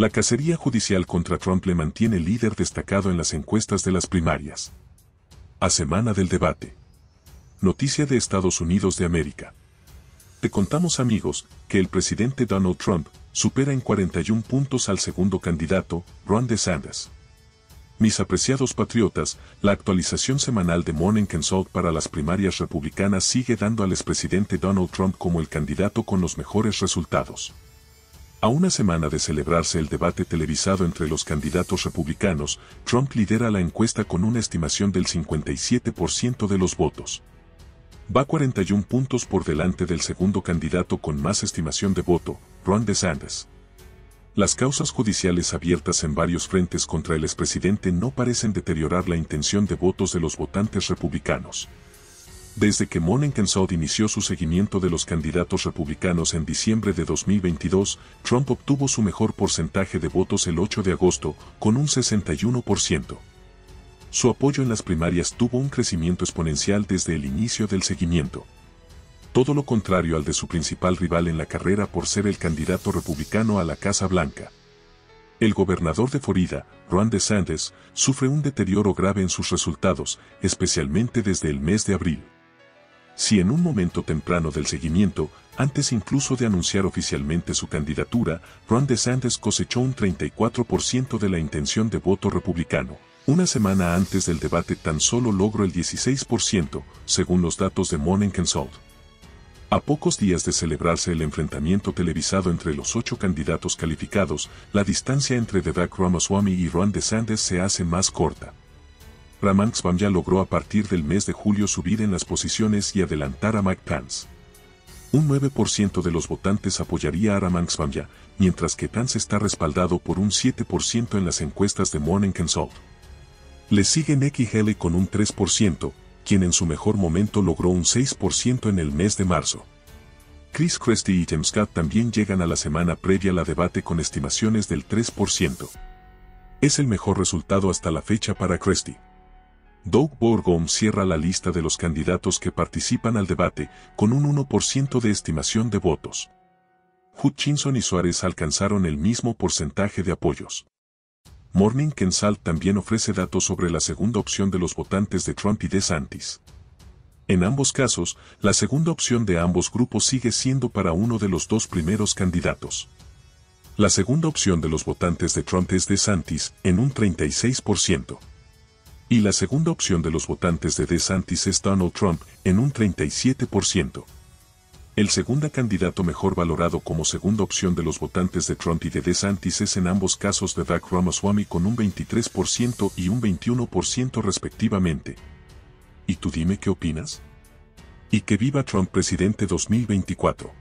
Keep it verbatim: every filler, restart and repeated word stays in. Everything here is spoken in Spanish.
La cacería judicial contra Trump le mantiene líder destacado en las encuestas de las primarias. A semana del debate. Noticia de Estados Unidos de América. Te contamos, amigos, que el presidente Donald Trump supera en cuarenta y un puntos al segundo candidato, Ron DeSantis. Mis apreciados patriotas, la actualización semanal de Morning Consult para las primarias republicanas sigue dando al expresidente Donald Trump como el candidato con los mejores resultados. A una semana de celebrarse el debate televisado entre los candidatos republicanos, Trump lidera la encuesta con una estimación del cincuenta y siete por ciento de los votos. Va cuarenta y un puntos por delante del segundo candidato con más estimación de voto, Ron DeSantis. Las causas judiciales abiertas en varios frentes contra el expresidente no parecen deteriorar la intención de votos de los votantes republicanos. Desde que Morning Consult inició su seguimiento de los candidatos republicanos en diciembre de dos mil veintidós, Trump obtuvo su mejor porcentaje de votos el ocho de agosto, con un sesenta y uno por ciento. Su apoyo en las primarias tuvo un crecimiento exponencial desde el inicio del seguimiento. Todo lo contrario al de su principal rival en la carrera por ser el candidato republicano a la Casa Blanca. El gobernador de Florida, Ron DeSantis, sufre un deterioro grave en sus resultados, especialmente desde el mes de abril. Si en un momento temprano del seguimiento, antes incluso de anunciar oficialmente su candidatura, Ron DeSantis cosechó un treinta y cuatro por ciento de la intención de voto republicano, una semana antes del debate tan solo logró el dieciséis por ciento, según los datos de Morning Consult. A pocos días de celebrarse el enfrentamiento televisado entre los ocho candidatos calificados, la distancia entre Vivek Ramaswamy y Ron DeSantis se hace más corta. Ramaswamy logró a partir del mes de julio subir en las posiciones y adelantar a Mike Pence. Un nueve por ciento de los votantes apoyaría a Ramaswamy, mientras que Pence está respaldado por un siete por ciento en las encuestas de Morning Consult. Le sigue Nikki Haley con un tres por ciento, quien en su mejor momento logró un seis por ciento en el mes de marzo. Chris Christie y Tim Scott también llegan a la semana previa al debate con estimaciones del tres por ciento. Es el mejor resultado hasta la fecha para Christie. Doug Burgum cierra la lista de los candidatos que participan al debate con un uno por ciento de estimación de votos. Hutchinson y Suárez alcanzaron el mismo porcentaje de apoyos. Morning Consult también ofrece datos sobre la segunda opción de los votantes de Trump y DeSantis. En ambos casos, la segunda opción de ambos grupos sigue siendo para uno de los dos primeros candidatos. La segunda opción de los votantes de Trump es DeSantis, en un treinta y seis por ciento. Y la segunda opción de los votantes de DeSantis es Donald Trump, en un treinta y siete por ciento. El segundo candidato mejor valorado como segunda opción de los votantes de Trump y de DeSantis es en ambos casos Vivek Ramaswamy con un veintitrés por ciento y un veintiuno por ciento respectivamente. ¿Y tú dime qué opinas? Y que viva Trump presidente dos mil veinticuatro.